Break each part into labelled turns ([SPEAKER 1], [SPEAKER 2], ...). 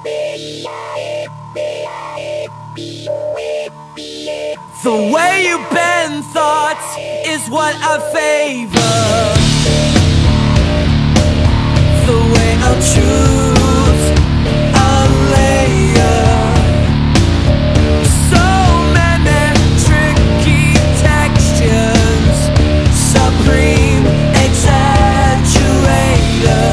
[SPEAKER 1] The way you bend thoughts is what I favor. The way I'll choose unlayer. So many tricky textures. Supreme exaggerator.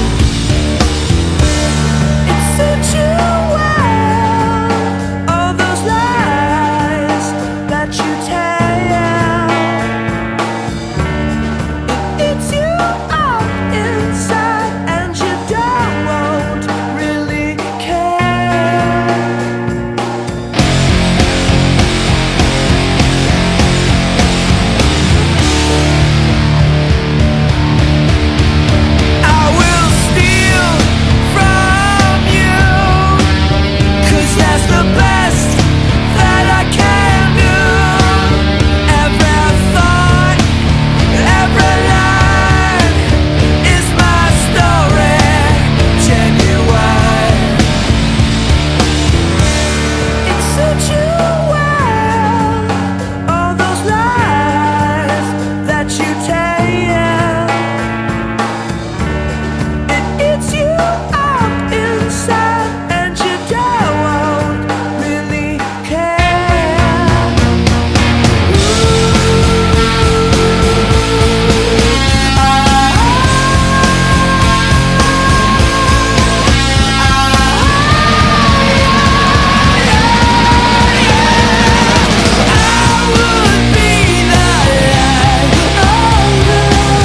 [SPEAKER 1] It suits you well, all those lies that you tell. It eats you up inside, and you don't really care. I will steal from you, 'cause that's the best that I can do. Every thought, every line is my story, genuine. It suits you well, all those lies that you tell. It eats you up inside, and you don't really care. I would be the light of the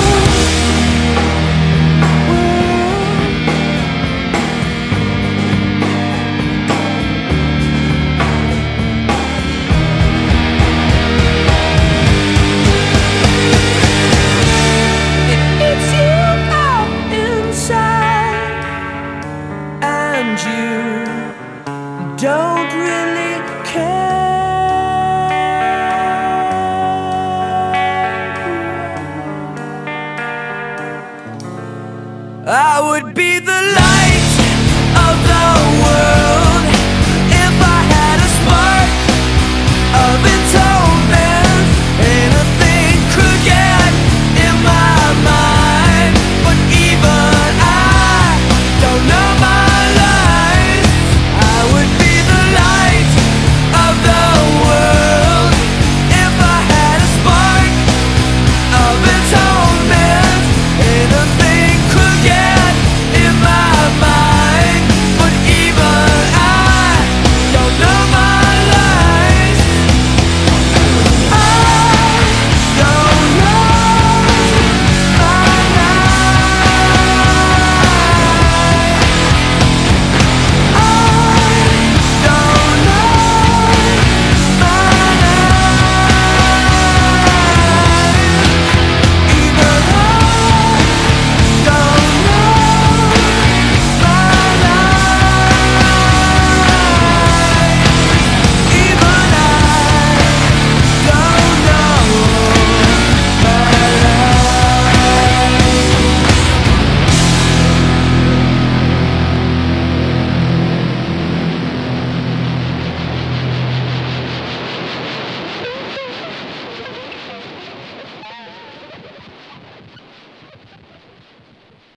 [SPEAKER 1] It eats you up inside, and you don't really care. I would be the light